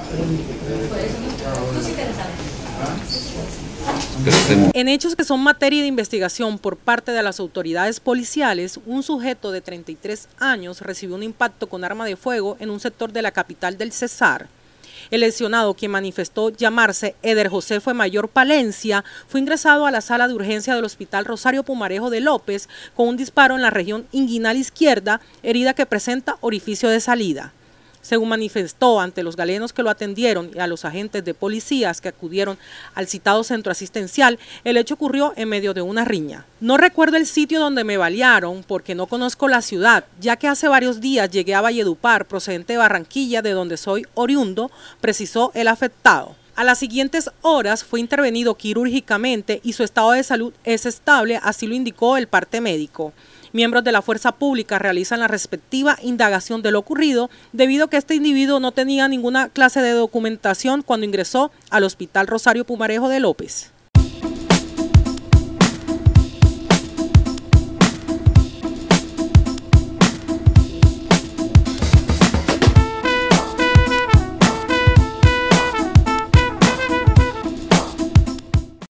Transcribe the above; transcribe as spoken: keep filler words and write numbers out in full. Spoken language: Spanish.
En hechos que son materia de investigación por parte de las autoridades policiales, un sujeto de treinta y tres años recibió un impacto con arma de fuego en un sector de la capital del Cesar. El lesionado, quien manifestó llamarse Eder Josefo Mayor Palencia, fue ingresado a la sala de urgencia del Hospital Rosario Pumarejo de López con un disparo en la región inguinal izquierda, herida que presenta orificio de salida. Según manifestó ante los galenos que lo atendieron y a los agentes de policías que acudieron al citado centro asistencial, el hecho ocurrió en medio de una riña. No recuerdo el sitio donde me balearon porque no conozco la ciudad, ya que hace varios días llegué a Valledupar, procedente de Barranquilla, de donde soy oriundo, precisó el afectado. A las siguientes horas fue intervenido quirúrgicamente y su estado de salud es estable, así lo indicó el parte médico. Miembros de la fuerza pública realizan la respectiva indagación de lo ocurrido, debido a que este individuo no tenía ninguna clase de documentación cuando ingresó al Hospital Rosario Pumarejo de López.